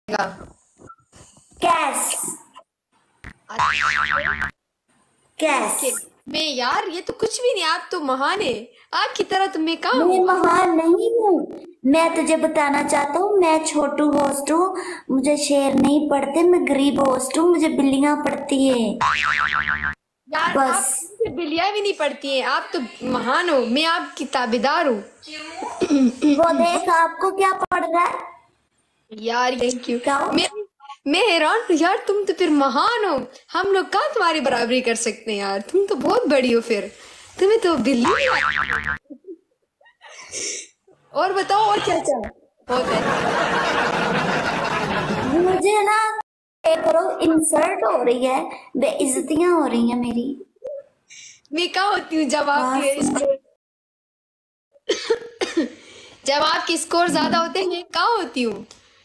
कैस। कैस। मैं यार ये तो कुछ भी नहीं, आप तो महान है। आपकी तरह तो मैं कहाँ मैं हूँ। महान नहीं हूँ। मैं तुझे बताना चाहता हूँ, मैं छोटू होस्ट हूँ। मुझे शेर नहीं पढ़ते, मैं गरीब होस्ट हूँ, मुझे बिल्लियां पढ़ती है यार आप बस। मुझे बिल्लियाँ भी नहीं पढ़ती हैं। आप तो महान हो, मैं आपकी ताबेदार हूँ। वो देख, आपको क्या पढ़ रहा है? यार थैंक यू। क्या हो? मैं हैरान हूँ यार, तुम तो फिर महान हो। हम लोग कहाँ तुम्हारी बराबरी कर सकते हैं यार, तुम तो बहुत बड़ी हो फिर। तुम्हें तो बिल्ली नहीं आती। और बताओ, और क्या क्या होता है। मुझे ना एक करो, इंसल्ट हो रही है, बेइज्जतियां हो रही हैं मेरी। मैं कहाँ होती हूँ जब आपके बस। स्कोर जब आपके स्कोर ज्यादा होते हैं, मैं कहाँ होती हूँ।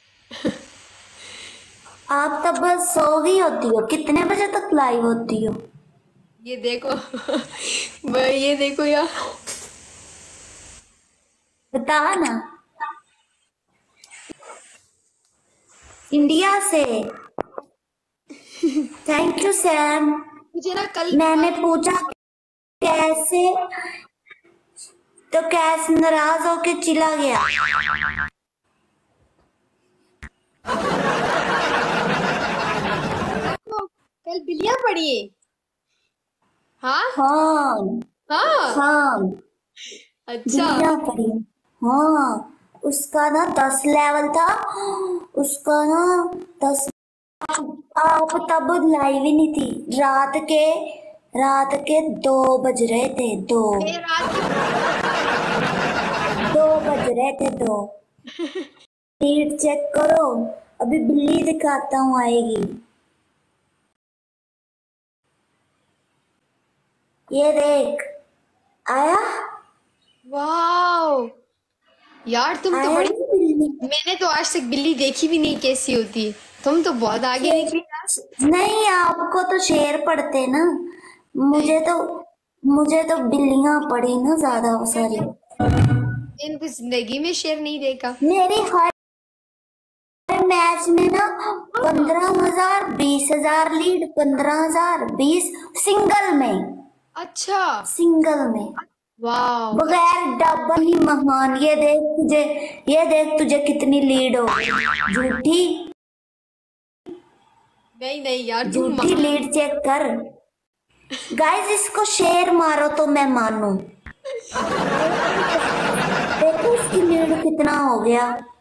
आप तब बस सो गई होती हो। कितने बजे तक लाइव होती हो? ये देखो ये देखो यार। बता ना। इंडिया से। Thank you Sam. मुझे ना कल मैंने पूछा कैसे, तो कैस नाराज होके चिल्ला गया। आपको कल बिल्लियाँ पड़ी है। हाँ हाँ। हाँ। हाँ, अच्छा। बिल्लियां पड़ी। हाँ, उसका ना 10 लेवल था। उसका ना 10। आप तब लाइव ही नहीं थी। रात के 2 बज रहे थे। मैं रात के 2 बज रहे थे। 2। नीट चेक करो, अभी बिल्ली दिखाता हूँ, आएगी। ये देख, आया। वाह यार, तुम तो आया बड़ी। नहीं बिल्ली? मैंने तो आज तक बिल्ली देखी भी नहीं कैसी होती है। तुम तो बहुत आगे निकली यार। नहीं, आपको तो शेर पड़ते ना। नहीं, मुझे तो बिल्लियां पड़ी ना ज्यादा सारी। मैंने तो जिंदगी में शेर नहीं देखा। मेरी हर मैच में ना 15,000, 20,000 लीड, 15,000, 20 सिंगल में। अच्छा। सिंगल में, वाह। बगैर डबल ही महान। ये देख तुझे कितनी लीड हो। झूठी। नहीं नहीं यार, तुम झूठी लीड चेक कर। गाइस, इसको शेर मारो तो मैं मानू। देखो इसकी लीड कितना हो गया।